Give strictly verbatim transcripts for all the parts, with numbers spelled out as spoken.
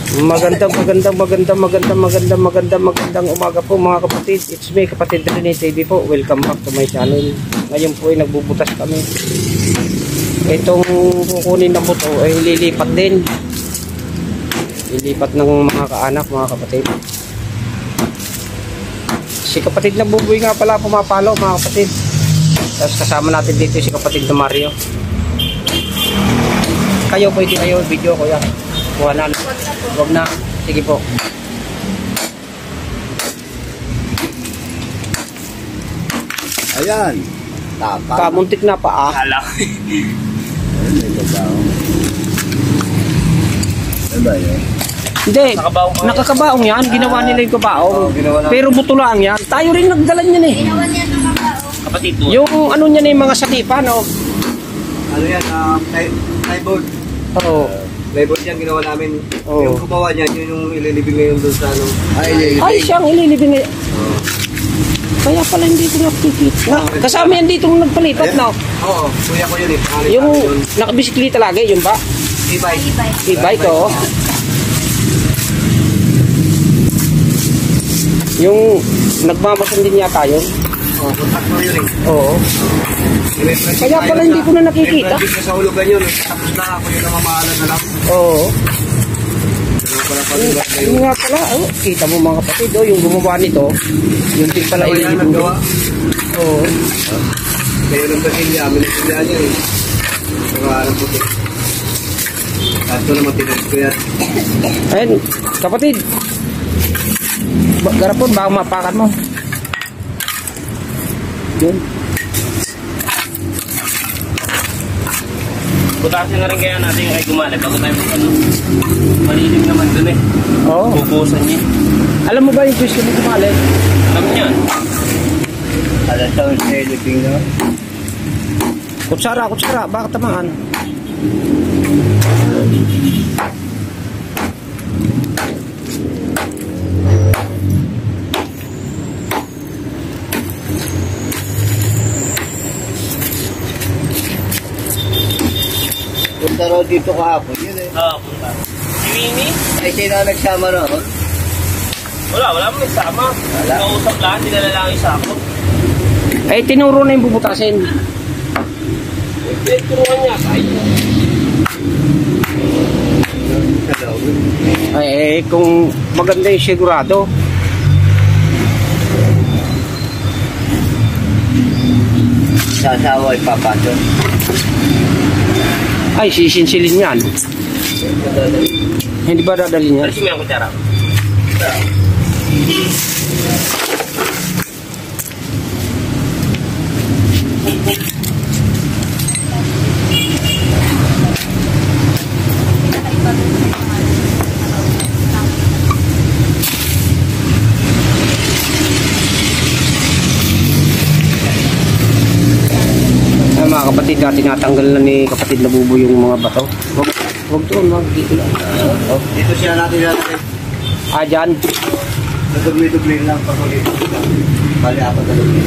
Magandang, magandang, magandang, magandang, magandang, magandang, magandang umaga po mga kapatid. It's me, kapatid Rene T V po. Welcome back to my channel. Ngayon po ay nagbubutas kami. Itong kukunin na buto ay lilipat din. Lilipat ng mga kaanak, mga kapatid. Si kapatid na Buboy nga pala pumapalo, mga kapatid. Tapos kasama natin dito si kapatid na Mario. Kayo pwede kayo video ko yan. Kuha na. Huwag na. Sige po. Ayan. Tapa. Kamuntik na pa ah. Hala. Ano ba yun? Hindi. Nakabaong pa yan. Nakakabaong yan. Ginawa nila yung kabaong. Oo, ginawa na. Pero buto lang yan. Tayo rin nagdalan yan eh. Ginawa niya ng kabaong. Kapatid mo. Yung ano niya na yung mga sakipan oh. Ano yan? Uh, plyboard. Oo. Plyboard yan ginawa namin. Oo. Yung kubawa niya, yun yung ililibing ngayon doon sa ano. Ay, ililibing. Ay, siyang ililibing na. Kaya pala hindi ko nakikita. Na, kasama yan dito nung nagpalipat na. Oo, kuya ko yun eh. Pangalit Yung namin yun. nakabisiklita lagi, yun ba? E-bike. E-bike oh. Yung nagmamasan din yata yun. Oo, contact mo yun eh. Oo. Kaya pala hindi ko na nakikita. May project sa hulugan yun. Tapos na ako yung namamahalan na lang. Oo. Ano pala pala Yun, kayo? yun nga pala, oh, kita mo mga kapatid, oh, yung gumawa nito, yung din pala Kaya yan ililibing. nagawa. Oo. Kayo ng Basilya, amin ang Basilya niya eh. Saka ano puti. Kaso naman tinag ko yan. Ayun, kapatid. Ba- Garapon, baka mapakan mo. Yun. Butasin na rin kaya natin yung ay gumalag. Bago tayo mag ano. Malilim naman dun eh. Oo. Bubusan niya. Alam mo ba yung gusto mo kumalit? Alam niya. Alam sa sa ilibing na. Kutsara, kutsara, baka tamaan. Punta raw dito kahapon yun eh. Oo, punta. Si Winnie? Ay, sino ang nagsama raw? Wala, wala mo nagsama. Wala. Nausap lang, dinala lang yung sako. Eh, tinuro na yung bubutasin. Eh, turuan niya tayo. Ay, eh, kung maganda yung sigurado. Sa asawa ay papasok. Ay, sisinsilin yan. Hindi ba dadalhin yan? Alisin mo yung kutsara. Ay, mga kapatid, na tinatanggal na ni kapatid na Buboy yung mga bato. Huwag, huwag doon, wag dito lang. Oh, dito siya natin natin. Ah, dyan. Nagdubli-dubli lang pag ulit. Bali apat na dubli.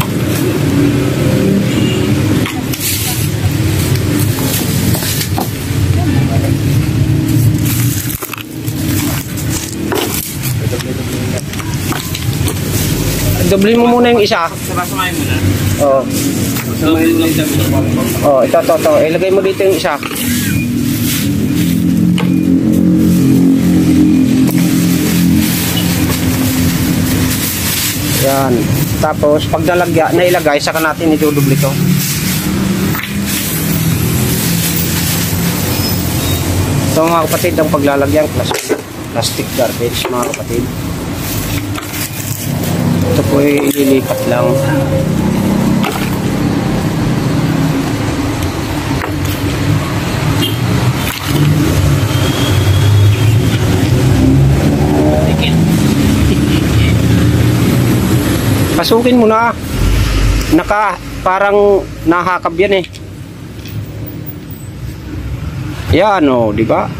Doblin mo muna yung isa. Sabasamahin mo na. Oo. Double lang dami. Oh, ito, ito, ito. Ilagay mo dito yung isa. Yan. Tapos, pag nalagya, nailagay, saka natin idudubli ito. Ito mga kapatid, ang paglalagyan, plastic, plastic garbage mga kapatid. Ito po ay ililipat lang. Pasukin mo na. Naka, parang nahakab yan eh. Yan o, di ba?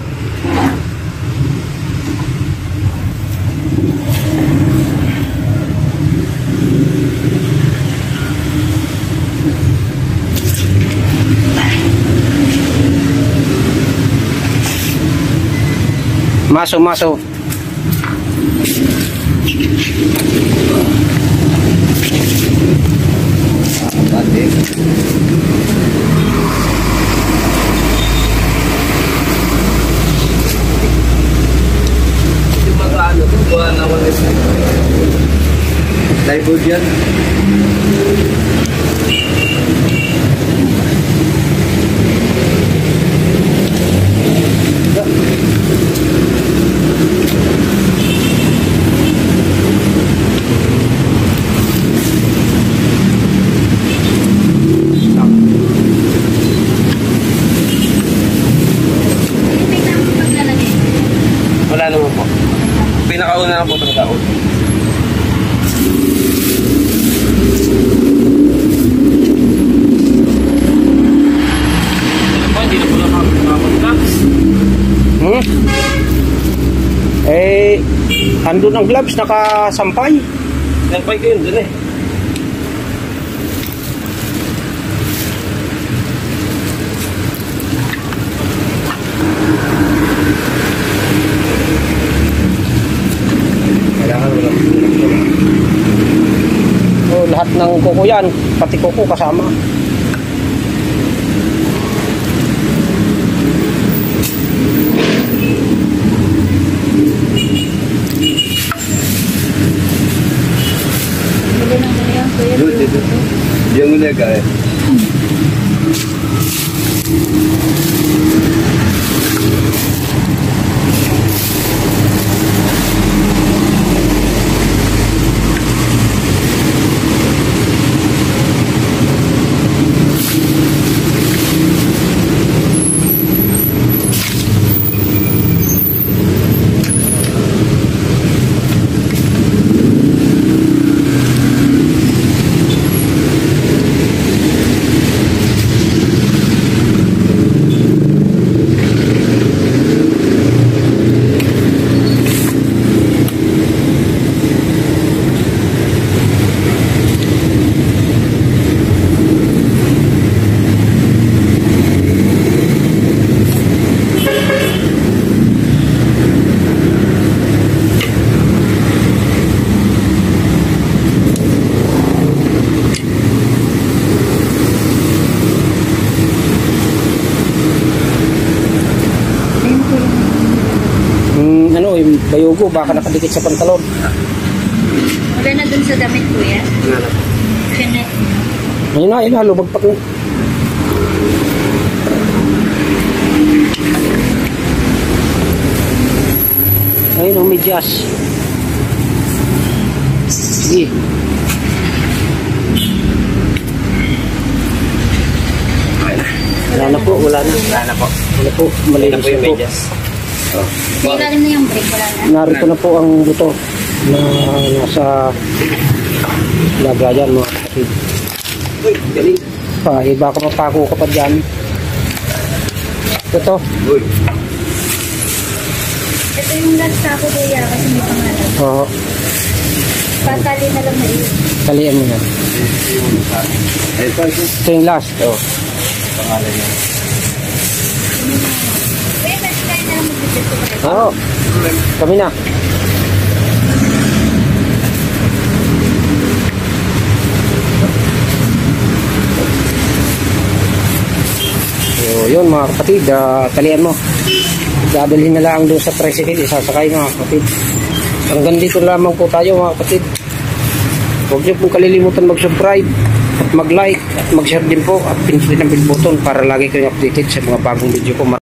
Maso, maso. Pati. Yung mga ano to, buwan na walis. Plywood yan. Wala naman po. Pinakauna na po itong taon. Hindi na po nakapag-gloves. Hmm? Eh, andun ang gloves, nakasampay. Nagpay ko yun dun eh. Kailangan wala po. Oh, lahat ng kuko yan, pati kuko kasama. Yun, dito. Yung ulega eh. Hmm, ano, yung bayugo, baka nakadikit sa pantalon. Wala na dun sa damit, kuya. Wala na po. Connect. Ayun na, ayun na, lumagpak na. Ayun, ang medyas. Sige. Wala na po, wala na. Wala na po. Wala po, Ito malinis po yung na po. medyas. Ilalim na yung brake, wala na. Narito na po ang buto na nasa lagayan mga kapatid. Uy, galing. Pa, eh, baka mapako ka pa dyan. Ito. Uy. Ito yung last ako, kuya, kasi may pangalan. Oo, Patali na lang na iyo. talian mo yan. Ay, pa ito. Ito yung last. Oh. Pangalan niya. Kuya, pwede tayo na lang mag-visit ko kayo. Oo, kami na. So, yun mga kapatid, uh, talian mo. Dadalhin na lang doon sa tricycle, isasakay mga kapatid. Hanggang dito lamang po tayo mga kapatid. Huwag niyo pong kalilimutan mag-subscribe at mag-like at mag-share din po at pindutin ang bell button para lagi kayong updated sa mga bagong video ko.